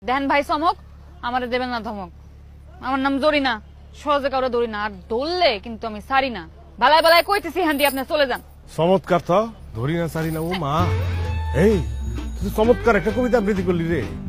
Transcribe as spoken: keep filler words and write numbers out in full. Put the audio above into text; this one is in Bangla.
দেখেন ভাই চমক, আমারে দেবেন না ধমক। আমার নাম জরিনা, সহজে কাউরে ধরি না, আর ধরলে কিন্তু আমি সারি না। বালায় বালায় কইতেছি হ্যাঁ দিয়ে আপনি চলে যান। চমৎকার তো, ধরি না সারি না। ও মা, এই তুই চমৎকার একটা কবিতা আবৃত্তি করলি রে।